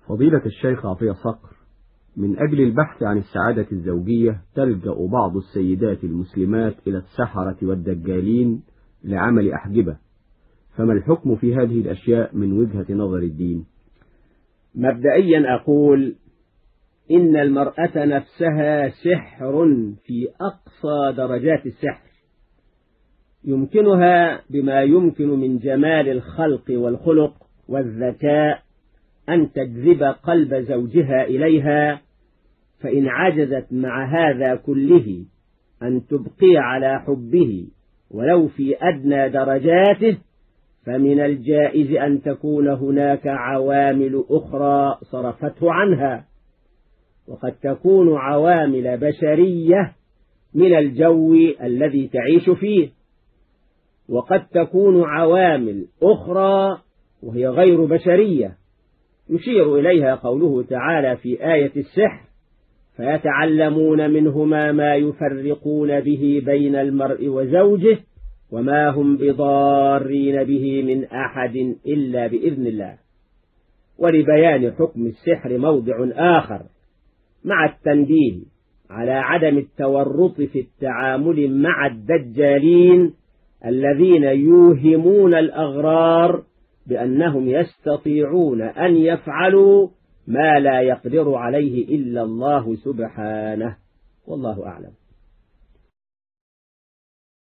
فضيلة الشيخ عطية صقر، من أجل البحث عن السعادة الزوجية تلجأ بعض السيدات المسلمات إلى السحرة والدجالين لعمل أحجبة، فما الحكم في هذه الأشياء من وجهة نظر الدين؟ مبدئيا أقول إن المرأة نفسها سحر في أقصى درجات السحر، يمكنها بما يمكن من جمال الخلق والخلق والذكاء أن تجذب قلب زوجها إليها، فإن عجزت مع هذا كله أن تبقي على حبه ولو في أدنى درجاته، فمن الجائز أن تكون هناك عوامل أخرى صرفته عنها، وقد تكون عوامل بشرية من الجو الذي تعيش فيه، وقد تكون عوامل أخرى وهي غير بشرية يشير إليها قوله تعالى في آية السحر: فيتعلمون منهما ما يفرقون به بين المرء وزوجه وما هم بضارين به من أحد إلا بإذن الله. ولبيان حكم السحر موضع آخر مع التنبيه على عدم التورط في التعامل مع الدجالين الذين يوهمون الأغرار بأنهم يستطيعون أن يفعلوا ما لا يقدر عليه إلا الله سبحانه، والله أعلم.